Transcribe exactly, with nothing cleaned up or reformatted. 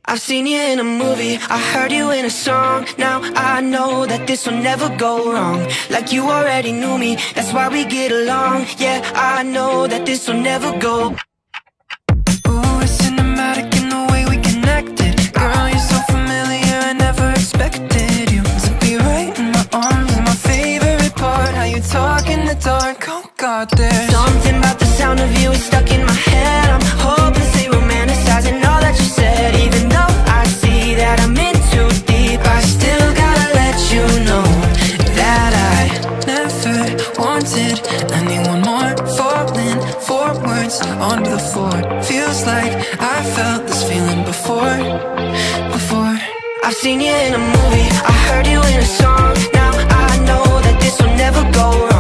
I've seen you in a movie, I heard you in a song. Now I know that this will never go wrong. Like you already knew me, that's why we get along. Yeah, I know that this will never go. Ooh, it's cinematic in the way we connected. Girl, you're so familiar, I never expected you to be right in my arms. And my favorite part, how you talk in the dark. Oh God, there's something about the sound of you is stuck in my head. I'm hopelessly romanticizing all that you said. Even though I see that I'm in too deep, I still gotta let you know that I never wanted anyone more. Falling forwards onto the floor, feels like I felt this feeling before, before. I've seen you in a movie, I heard you in a song. Now I know that this will never go wrong.